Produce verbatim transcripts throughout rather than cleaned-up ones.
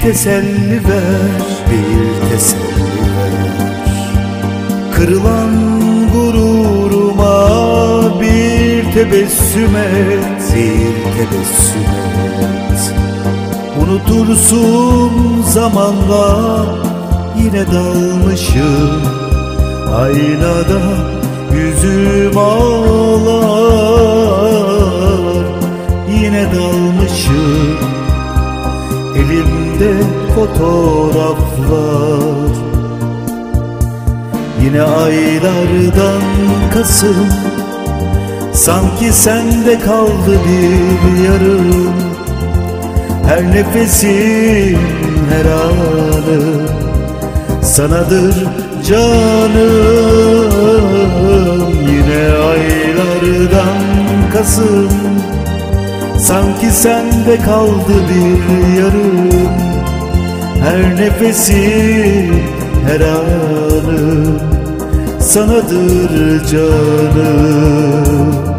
teselli ver, bir teselli ver. Kırılan gururuma bir tebessüm et, bir tebessüm et. Unutursun zamanla yine dalmışım, aynada yüzüm ağlar. Yine dalmışım, elimde fotoğraflar. Yine aylardan Kasım, sanki sende kaldı bir yarım. Her nefesim, her anım sanadır canım. Yine aylardan Kasım, sanki sende kaldı bir yarım. Her nefesim, her anım sanadır canım.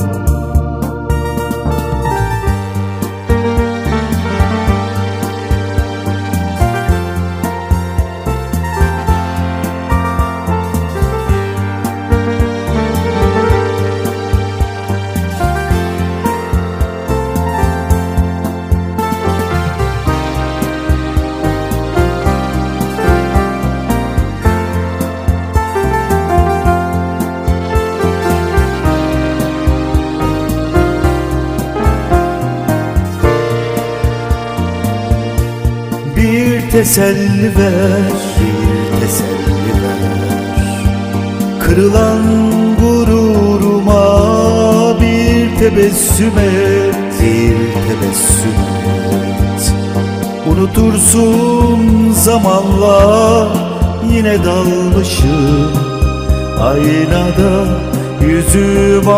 Bir teselli ver, bir teselli ver. Kırılan gururuma bir tebessüm et, bir tebessüm et. Unutursun zamanla yine dalmışım, aynada yüzüm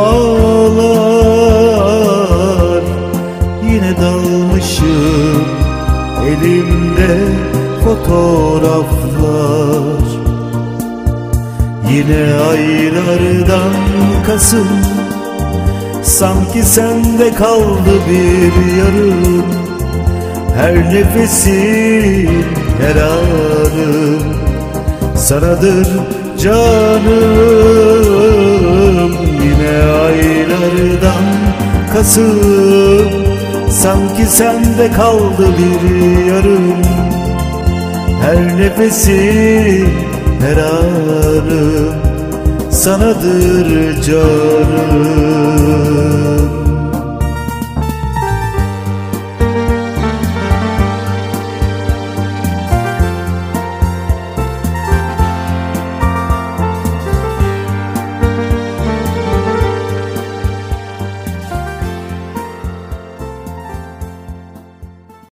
ağlar. Yine dalmışım, elimde fotoğraflar. Yine aylardan Kasım, sanki sende kaldı bir yarım. Her nefesim, her anım sanadır canım. Yine aylardan Kasım, sanki sende kaldı bir yarım. Her nefesim, her anım sanadır canım.